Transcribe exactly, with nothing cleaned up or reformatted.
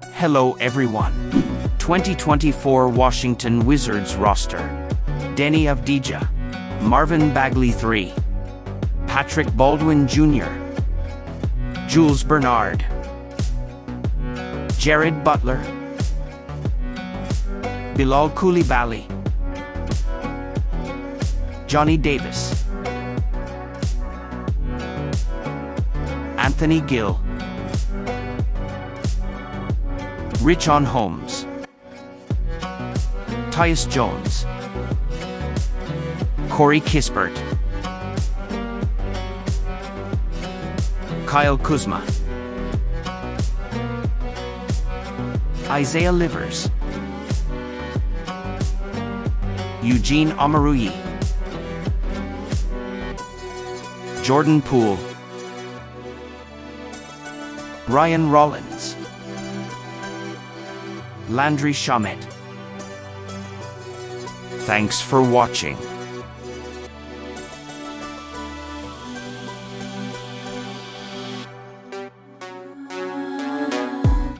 Hello everyone. twenty twenty-four Washington Wizards roster. Denny Avdija, Marvin Bagley three, Patrick Baldwin Junior, Jules Bernard, Jared Butler, Bilal Coulibaly, Johnny Davis, Anthony Gill, Richon Holmes, Tyus Jones, Corey Kispert, Kyle Kuzma, Isaiah Livers, Eugene Omoruyi, Jordan Poole, Brian Rollins, Landry Shamet. Thanks for watching.